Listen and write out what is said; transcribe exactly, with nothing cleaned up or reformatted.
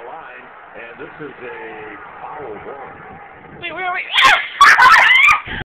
line, and this is a foul one. Wait, wait, wait.